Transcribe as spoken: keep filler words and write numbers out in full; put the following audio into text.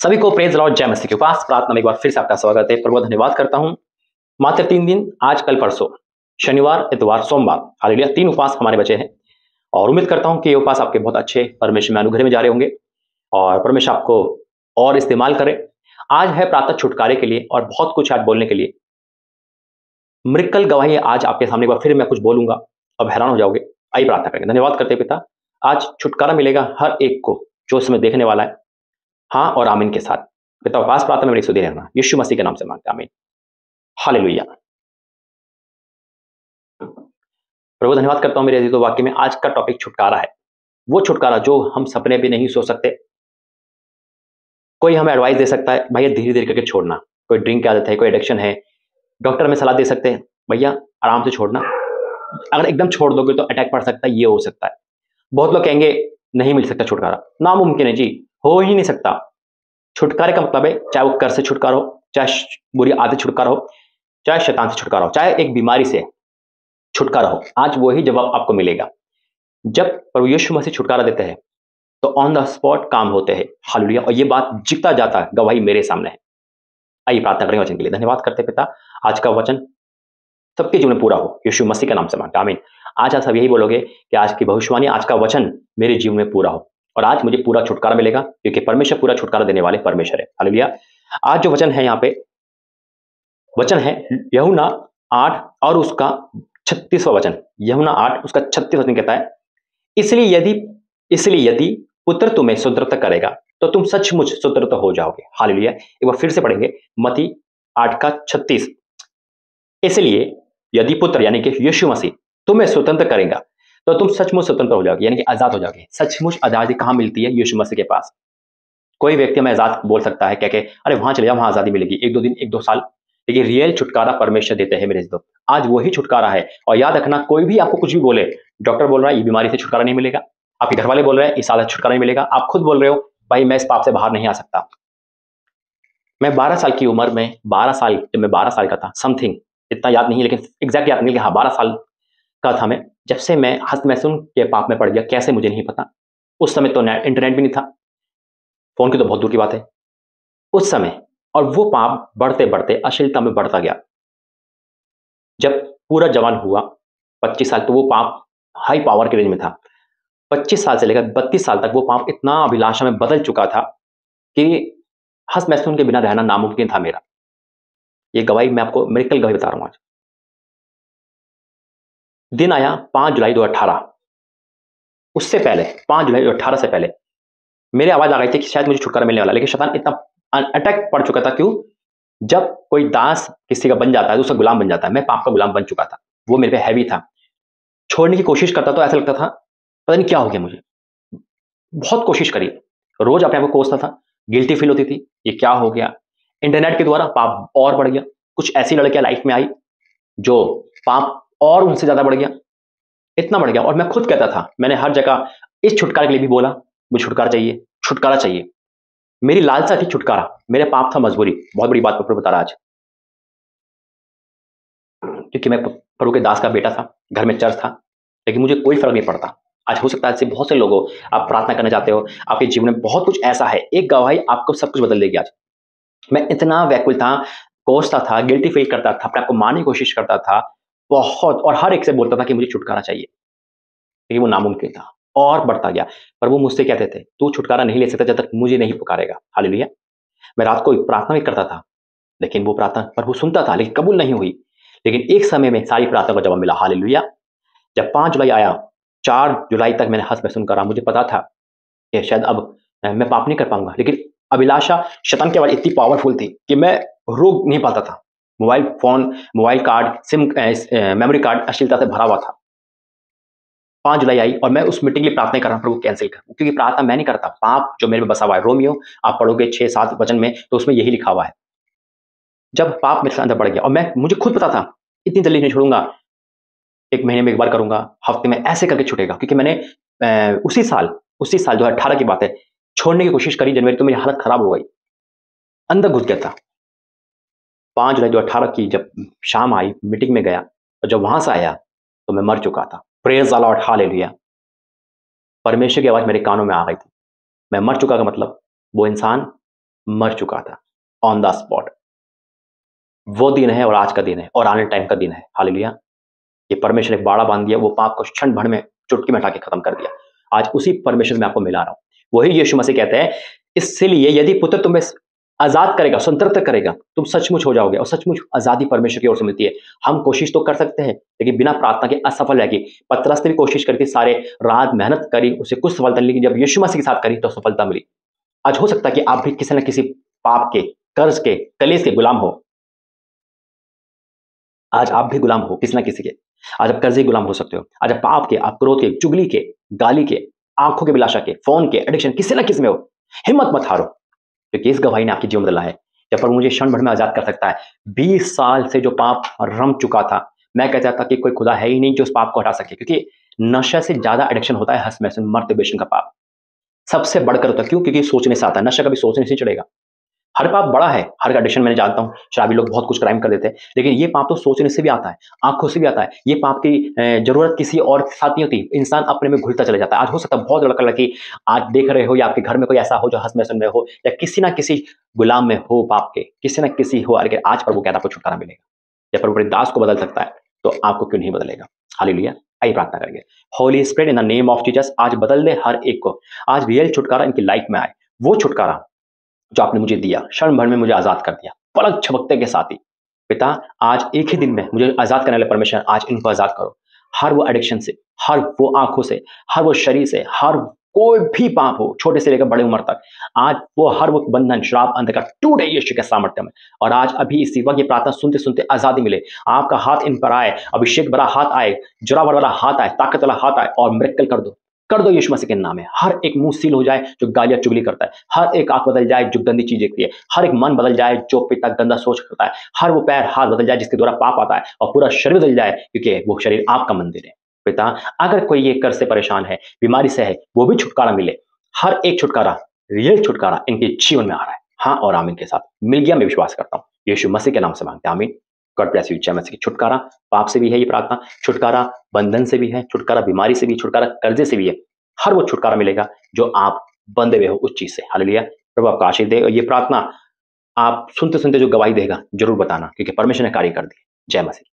सभी को praise Lord जय मसीह के उपास प्रार्थना में एक बार फिर से आपका स्वागत है। प्रभु धन्यवाद करता हूं। मात्र तीन दिन, आज कल परसों, शनिवार इतवार सोमवार, हालेलुया, तीन उपवास हमारे बचे हैं और उम्मीद करता हूं कि ये उपवास आपके बहुत अच्छे परमेश्वर में अनुग्रह में जा रहे होंगे और परमेश्वर आपको और इस्तेमाल करे। आज है प्रातः छुटकारे के लिए और बहुत कुछ आज बोलने के लिए। मृकल गवाही आज आपके सामने एक बार फिर मैं कुछ बोलूंगा, अब हैरान हो जाओगे। आइए प्रार्थना करेंगे। धन्यवाद करते पिता, आज छुटकारा मिलेगा हर एक को जो इसमें देखने वाला है। हाँ और आमीन के साथ पिता उपास प्रार्थना में मेरी सुधी रहना यीशु मसीह के नाम से मांगते आमीन। हालेलुया। प्रभु धन्यवाद करता हूं मेरे अजीजों, वाक्य में आज का टॉपिक छुटकारा है। वो छुटकारा जो हम सपने भी नहीं सोच सकते। कोई हमें एडवाइस दे सकता है, भैया धीरे धीरे करके छोड़ना। कोई ड्रिंक की आदत है, कोई एडिक्शन है, डॉक्टर हमें सलाह दे सकते हैं, भैया आराम से छोड़ना, अगर एकदम छोड़ दोगे तो अटैक पड़ सकता है, ये हो सकता है। बहुत लोग कहेंगे नहीं मिल सकता छुटकारा, नामुमकिन है जी, हो ही नहीं सकता। छुटकारे का मतलब है चाहे वो कर से छुटकारा हो, चाहे बुरी आदत छुटकारा हो, चाहे शैतान से छुटकारा हो, चाहे एक बीमारी से छुटकारा हो, आज वही जवाब आपको मिलेगा। जब प्रभु यीशु मसीह छुटकारा देते हैं तो ऑन द स्पॉट काम होते हैं। हालेलुया। और ये बात जीता जाता है, गवाही मेरे सामने है। आइए प्रार्थना करेंगे वचन के लिए। धन्यवाद करते पिता, आज का वचन सबके जीवन में पूरा हो, यीशु मसीह के नाम से मांगते आमीन। आज आप सब यही बोलोगे कि आज की भविष्यवाणी, आज का वचन मेरे जीवन में पूरा हो और आज मुझे पूरा छुटकारा मिलेगा, क्योंकि परमेश्वर पूरा छुटकारा देने वाले परमेश्वर है। हालेलुया। आज जो वचन है यहाँ पे वचन है यूहन्ना आठ और उसका छत्तीसवां वचन। यूहन्ना आठ उसका छत्तीस वचन कहता है, इसलिए यदि इसलिए यदि पुत्र तुम्हें स्वतंत्र करेगा तो तुम सचमुच स्वतंत्र हो जाओगे। हालेलुया। एक बार फिर से पढ़ेंगे, मत्ती आठ का छत्तीस। इसलिए यदि पुत्र यानी कि यीशु मसीह तुम्हें स्वतंत्र करेगा तो तुम सचमुच स्वतंत्र हो जाओगे, यानी कि आजाद हो जाओगे। सचमुच आजादी कहां मिलती है? यीशु मसीह के पास। कोई व्यक्ति हमें आजाद बोल सकता है, क्या के अरे वहां चले जाओ, वहां आजादी मिलेगी, एक दो दिन, एक दो साल, लेकिन रियल छुटकारा परमेश्वर देते हैं मेरे दोस्त। आज वही छुटकारा है। और याद रखना, कोई भी आपको कुछ भी बोले, डॉक्टर बोल रहा है ये बीमारी से छुटकारा नहीं मिलेगा, आपके घर वाले बोल रहे हैं इस आदत से छुटकारा नहीं मिलेगा, आप खुद बोल रहे हो भाई मैं इस पाप से बाहर नहीं आ सकता। मैं बारह साल की उम्र में, बारह साल जब मैं बारह साल का था, समथिंग, इतना याद नहीं लेकिन एग्जैक्ट याद नहीं, हाँ बारह साल का था मैं, जब से मैं हस्त मैसून के पाप में पड़ गया। कैसे मुझे नहीं पता। उस समय तो इंटरनेट भी नहीं था, फोन की तो बहुत दूर की बात है उस समय। और वो पाप बढ़ते बढ़ते अश्लीलता में बढ़ता गया। जब पूरा जवान हुआ पच्चीस साल, तो वो पाप हाई पावर के रेंज में था। पच्चीस साल से लेकर बत्तीस साल तक वो पाप इतना अभिलाषा में बदल चुका था कि हस्त मैसून के बिना रहना नामुमकिन था मेरा। ये गवाही मैं आपको मेडिकल गवाही बता रहा हूं। आज दिन आया पांच जुलाई दो हजार अठारह, उससे पहले पांच जुलाई दो हजार अठारह से पहले मेरी आवाज आ गई थी कि शायद मुझे छुटकारा मिलने वाला, लेकिन शैतान इतना अटैक पड़ चुका था। क्यों? जब कोई दास किसी का बन जाता है तो उसका गुलाम बन जाता है। मैं पाप का गुलाम बन चुका था, वो मेरे पे हैवी था। छोड़ने की कोशिश करता तो ऐसा लगता था पता नहीं क्या हो गया मुझे। बहुत कोशिश करी, रोज अपने आप को कोसता था, गिल्टी फील होती थी, ये क्या हो गया। इंटरनेट के द्वारा पाप और बढ़ गया। कुछ ऐसी लड़कियां लाइफ में आई जो पाप और उनसे ज्यादा बढ़ गया, इतना बढ़ गया। और मैं खुद कहता था, मैंने हर जगह इस छुटकारे के लिए भी बोला, मुझे छुटकारा चाहिए, छुटकारा चाहिए। मेरी लालसा थी छुटकारा, मेरे पाप था मजबूरी। बहुत बड़ी बात मैं बता रहा आज, क्योंकि मैं प्रभु के दास का बेटा था, घर में चर्च था, लेकिन मुझे कोई फर्क नहीं पड़ता। आज हो सकता है ऐसे बहुत से लोगों, आप प्रार्थना करना चाहते हो, आपके जीवन में बहुत कुछ ऐसा है, एक गवाही आपको सब कुछ बदल देगी। आज मैं इतना व्याकुल था, कोसता था, गिल्टी फील करता था, अपने आपको मारने की कोशिश करता था बहुत, और हर एक से बोलता था कि मुझे छुटकारा चाहिए, लेकिन वो नामुमकिन था और बढ़ता गया। पर वो मुझसे कहते थे तू छुटकारा नहीं ले सकता जब तक मुझे नहीं पुकारेगा। हालेलुया। मैं रात को प्रार्थना भी करता था, लेकिन वो प्रार्थना प्रभु सुनता था, लेकिन कबूल नहीं हुई। लेकिन एक समय में सारी प्रार्थना का जवाब मिला। हालेलुया। जब पांच जुलाई आया, चार जुलाई तक मैंने हस्त मैसून करा। मुझे पता था कि शायद अब मैं पाप नहीं कर पाऊंगा, लेकिन अभिलाषा शैतान के आवाज इतनी पावरफुल थी कि मैं रोक नहीं पाता था। Mobile phone, mobile card, SIM, memory card अश्लीलता से भरा हुआ था। पांच जुलाई आई और मैं उस मीटिंग के लिए प्रार्थना कर रहा हूं, प्रभु कैंसिल कर, क्योंकि प्रार्थना मैं नहीं करता, पाप जो मेरे में बसा हुआ है। रोमियो आप पढ़ोगे छह सात वचन में तो उसमें यही लिखा हुआ है। जब पाप मेरे अंदर बढ़ गया और मैं, मुझे खुद पता था इतनी जल्दी नहीं छोड़ूंगा, एक महीने में एक बार करूंगा, हफ्ते में, ऐसे करके छूटेगा। क्योंकि मैंने अ, उसी साल उसी साल दो हजार अठारह की बात है, छोड़ने की कोशिश करी जनवरी, तो मेरी हालत खराब हो गई, अंदर घुस गया था। पांच जुलाई दो हजार अठारह की जब शाम आई, मीटिंग में गया और जब वहां से आया तो मैं मर चुका था। Praise the Lord, hallelujah. परमेश्वर की आवाज मेरे कानों में आ गई थी, मैं मर चुका का मतलब वो इंसान मर चुका था ऑन द स्पॉट। वो दिन है और आज का दिन है और आने टाइम का दिन है। हालेलुया। ये परमेश्वर ने बाड़ा बांध दिया, वो पाप को क्षण भर में चुटकी में हटा के खत्म कर दिया। आज उसी परमेश्वर में आपको मिला रहा हूं। वही यीशु मसीह कहते हैं, इसलिए यदि पुत्र तुम्हें आजाद करेगा, स्वतंत्र करेगा, तुम सचमुच हो जाओगे। और सचमुच आजादी परमेश्वर की ओर से मिलती है। हम कोशिश तो कर सकते हैं लेकिन बिना प्रार्थना के असफल रहेगी। पतरस ने भी कोशिश करी थी, सारे रात मेहनत करी, उसे कुछ सफलता नहीं, लेकिन जब यीशु मसीह के साथ करी तो सफलता मिली। आज हो सकता है कि आप भी किसी न किसी पाप के, कर्ज के, कलेश के गुलाम हो। आज आप भी गुलाम हो किसी ना किसी के। आज आप कर्जे गुलाम हो सकते हो। आज आप पाप के, आप क्रोध के, चुगली के, गाली के, आंखों के विलासा के, फोन के एडिक्शन, किसी ना किसी में हो। हिम्मत मत हारो, क्योंकि इस गवाही ने आपकी जीवन बदला है। जब पर मुझे क्षण भर में आजाद कर सकता है। बीस साल से जो पाप रम चुका था, मैं कहता था कि कोई खुदा है ही नहीं जो उस पाप को हटा सके, क्योंकि नशा से ज्यादा एडिक्शन होता है हंस मैसन मर्द बेशन का पाप। सबसे बढ़कर होता है। क्यों? क्योंकि सोचने से आता है। नशा कभी सोचने से चढ़ेगा। हर पाप बड़ा है, हर एडिक्शन मैंने जानता हूँ, शराबी लोग बहुत कुछ क्राइम कर देते हैं, लेकिन ये पाप तो सोचने से भी आता है, आंखों से भी आता है। ये पाप की जरूरत किसी और के साथ नहीं होती, इंसान अपने में घुलता चला जाता है। आज हो सकता है बहुत लड़का लड़की आज देख रहे हो, या आपके घर में कोई ऐसा हो जो हंस मैसन में हो, या किसी ना किसी गुलाम में हो पाप के, किसी ना किसी हो। अगर आज प्रभु कहता है आपको छुटकारा मिलेगा। या प्रभु अपने दास को बदल सकता है तो आपको क्यों नहीं बदलेगा। हालेलुया। आइए प्रार्थना करेंगे। Holy spirit in the name of Jesus, आज बदल दे हर एक को। आज रियल छुटकारा इनकी लाइफ में आए। वो छुटकारा जो आपने मुझे दिया, क्षण भर में मुझे आजाद कर दिया, पलक झपकते के साथ ही। पिता, आज एक ही दिन में मुझे आजाद करने वाले परमेश्वर, आज इनको आजाद करो हर वो एडिक्शन से, हर वो आंखों से, हर वो शरीर से, हर कोई भी पाप हो, छोटे से लेकर बड़े उम्र तक। आज वो हर वो बंधन, श्राप, अंधकार टूटे यीशु के सामर्थ्य में। और आज अभी इसी वक्त ये प्रार्थना सुनते सुनते आजादी मिले। आपका हाथ इन पर आए, अभिषेक भरा हाथ आए, जोरावर वाला हाथ आए, ताकत वाला हाथ आए और मिरेकल कर दो, कर दो यीशु मसीह के नाम में। हर एक मुंह सील हो जाए जो गालियां चुगली करता है, हर एक आंख बदल जाए जो गंदी चीज देखती है, हर एक मन बदल जाए जो पिता गंदा सोच करता है, हर वो पैर हाथ बदल जाए जिसके द्वारा पाप आता है, और पूरा शरीर बदल जाए क्योंकि वो शरीर आपका मंदिर है। पिता, अगर कोई ये कर्ज से परेशान है, बीमारी से है, वो भी छुटकारा मिले। हर एक छुटकारा, रियल छुटकारा इनके जीवन में आ रहा है। हाँ और आमीन के साथ मिल गया, मैं विश्वास करता हूँ। यीशु मसीह के नाम से मांगते हैं, आमीन। God bless you. जय मसीह की। छुटकारा पाप से भी है ये प्रार्थना, छुटकारा बंधन से भी है, छुटकारा बीमारी से भी, छुटकारा कर्जे से भी है। हर वो छुटकारा मिलेगा जो आप बंधे हुए हो उस चीज से। हालेलुया। प्रभु आपको आशीष दे। और ये प्रार्थना आप सुनते सुनते जो गवाही देगा जरूर बताना, क्योंकि परमेश्वर ने कार्य कर दिया। जय मसीह।